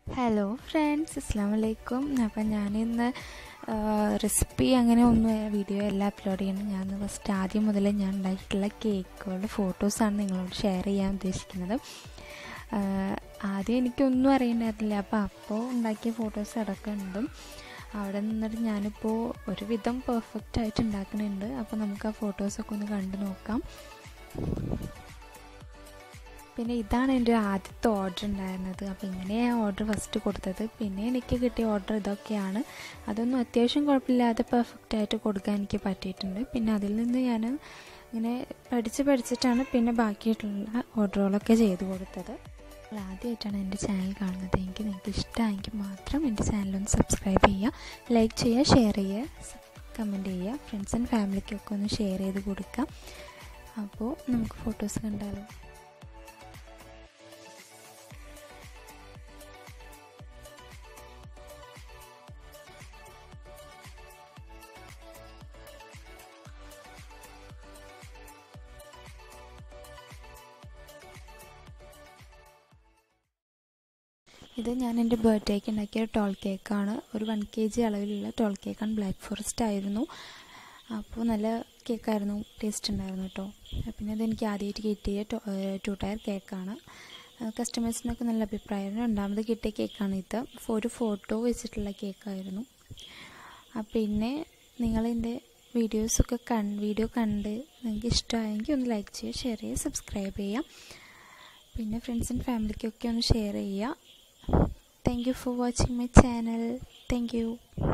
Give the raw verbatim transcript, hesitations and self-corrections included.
Hello friends, അസ്സാം വലൈക്കും. അപ്പം ഞാനിന്ന് റെസിപ്പി അങ്ങനെ ഒന്നും വീഡിയോ എല്ലാം അപ്ലോഡ് ചെയ്യണം. ഞാൻ ഫസ്റ്റ് ആദ്യം മുതലേ ഞാൻ ഉണ്ടാക്കിയിട്ടുള്ള കേക്കുകളുടെ ഫോട്ടോസാണ് നിങ്ങളോട് ഷെയർ ചെയ്യാൻ ഉദ്ദേശിക്കുന്നത്. ആദ്യം എനിക്കൊന്നും അറിയണ്ടായിരുന്നില്ല, അപ്പോൾ അപ്പോൾ ഉണ്ടാക്കിയ ഫോട്ടോസ് അടക്കമുണ്ട്. അവിടെ നിന്നിട്ട് ഞാനിപ്പോൾ ഒരുവിധം പെർഫെക്റ്റ് ആയിട്ട് ഉണ്ടാക്കുന്നുണ്ട്. അപ്പോൾ നമുക്ക് ആ ഫോട്ടോസൊക്കെ ഒന്ന് കണ്ടു നോക്കാം. പിന്നെ ഇതാണ് എൻ്റെ ആദ്യത്തെ ഓർഡർ ഉണ്ടായിരുന്നത്. അപ്പോൾ ഇങ്ങനെയാണ് ഓർഡർ ഫസ്റ്റ് കൊടുത്തത്. പിന്നെ എനിക്ക് കിട്ടിയ ഓർഡർ ഇതൊക്കെയാണ്. അതൊന്നും അത്യാവശ്യം കുഴപ്പമില്ലാതെ പെർഫെക്റ്റായിട്ട് കൊടുക്കാൻ എനിക്ക് പറ്റിയിട്ടുണ്ട്. പിന്നെ അതിൽ നിന്ന് ഞാൻ ഇങ്ങനെ പഠിച്ച് പഠിച്ചിട്ടാണ് പിന്നെ ബാക്കിയിട്ടുള്ള ഓർഡറുകളൊക്കെ ചെയ്ത് കൊടുത്തത്. അപ്പോൾ ആദ്യമായിട്ടാണ് എൻ്റെ ചാനൽ കാണുന്നത് എങ്കിൽ നിങ്ങൾക്ക് ഇഷ്ടമായെങ്കിൽ മാത്രം എൻ്റെ ചാനലൊന്ന് സബ്സ്ക്രൈബ് ചെയ്യുക, ലൈക്ക് ചെയ്യുക, ഷെയർ ചെയ്യുക, കമൻറ്റ് ചെയ്യുക. ഫ്രണ്ട്സ് ആൻഡ് ഫാമിലിക്കൊക്കെ ഒന്ന് ഷെയർ ചെയ്ത് കൊടുക്കുക. അപ്പോൾ നമുക്ക് ഫോട്ടോസ് കണ്ടാലോ. ഇത് ഞാൻ എൻ്റെ ബർത്ത്ഡേക്ക് ഉണ്ടാക്കിയ ടോൾ കേക്കാണ്. ഒരു വൺ കെ ജി അളവിലുള്ള ടോൾ കേക്കാണ്. ബ്ലാക്ക് ഫോറസ്റ്റ് ആയിരുന്നു. അപ്പോൾ നല്ല കേക്കായിരുന്നു, ടേസ്റ്റ് ഉണ്ടായിരുന്നു കേട്ടോ. പിന്നെ അതെനിക്ക് ആദ്യമായിട്ട് കിട്ടിയ ടു ടയർ കേക്കാണ്. കസ്റ്റമേഴ്സിനൊക്കെ നല്ല അഭിപ്രായമായിരുന്നു. രണ്ടാമത് കിട്ടിയ കേക്കാണ് ഇത്. ഒരു ഫോട്ടോ വെച്ചിട്ടുള്ള കേക്കായിരുന്നു. പിന്നെ നിങ്ങളെൻ്റെ വീഡിയോസൊക്കെ കൺ വീഡിയോ കണ്ട് നിങ്ങൾക്ക് ഇഷ്ടമായെങ്കിൽ ഒന്ന് ലൈക്ക് ചെയ്യുക, ഷെയർ ചെയ്യുക, സബ്സ്ക്രൈബ് ചെയ്യുക. പിന്നെ ഫ്രണ്ട്സ് ആൻഡ് ഫാമിലിക്കൊക്കെ ഒന്ന് ഷെയർ ചെയ്യുക. Thank you for watching my channel. Thank you.